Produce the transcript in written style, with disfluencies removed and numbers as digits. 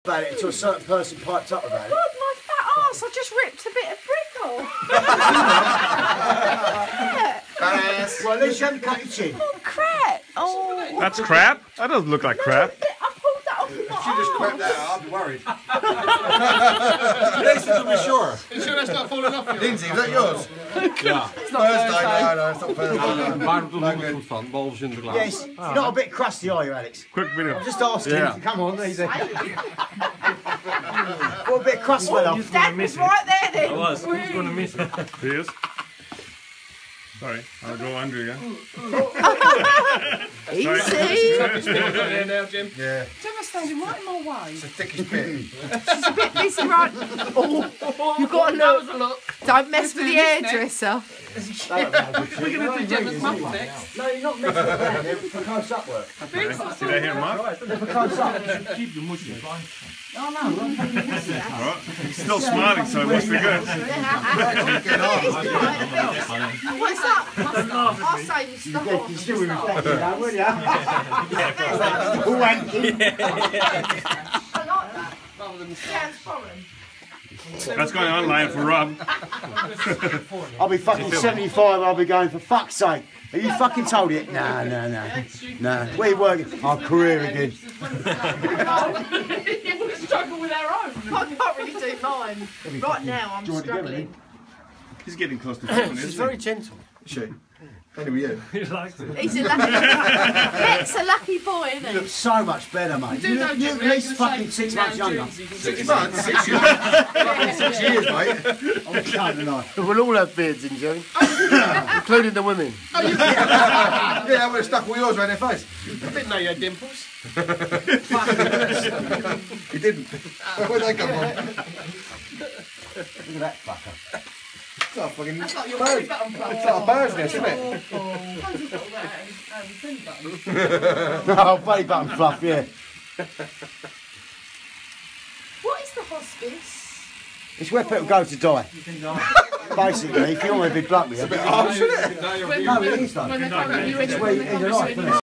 about it until a certain person piped up about it. God, my fat arse! I just ripped a bit of brick off. Well, at least you haven't cut your chin. Oh, crap! Oh. That's crap? That doesn't look like crap. I pulled that off my arse. If you just crap that out, I'd be worried. Listen to be sure. Are you sure that's not falling off you? Lindsay, is that yours? Yeah. It's not Thursday. No, it's not Thursday. No good. Front, balls in the glass. Yes, you're not a bit crusty, are you, Alex? Quick video. I'm just asking. Yeah. Come on, easy. What a bit of crust fell off. Dad was right there then. I was going to miss it. Cheers. Sorry, I'll go under you. Easy. There now, Jim. Yeah. Gemma's standing right in my way. It's the thickest bit. She's a bit busy right. Oh, you've got to look. Don't mess with the hairdresser. We're going to do Gemma's muff next. No, you're not messing with that. They're for close up work. Did I hear Mark? They're for close up. Keep the mushy. Oh, no. Right. He's still smiling, so it must be good. What's up? I'll say you stop off. You still reflecting now, will you? Wanky. I like that. Sounds foreign. That's going online for Rob. I'll be fucking 75, I'll be going, for fuck's sake. Are you fucking told it? Nah. Where you working? Our career again. Struggle with our own. I can't really do mine. Right now, I'm struggling. He's getting close to filming, She's isn't very gentle. Is she? Only with you. He's a lucky Nick's a lucky boy, isn't You he? look so much better, mate. You look at least fucking 6 months younger. 6 months? 6 years? 6 years, mate. I'm counting tonight. We'll all have beards in June, including the women. Yeah, I would have stuck all yours around their face. I didn't know you had dimples. You didn't. Where'd they come from? Look at that fucker. It's like a fucking That's like your bird. belly button plug. It's like a bird's nest, isn't it? Oh, belly button fluff, yeah. What is the hospice? It's where people go to die. Basically, if you want to be blunt with you. It's a bit harsh, isn't it? No, it is though. When they come at you in It's where you end your life, isn't it?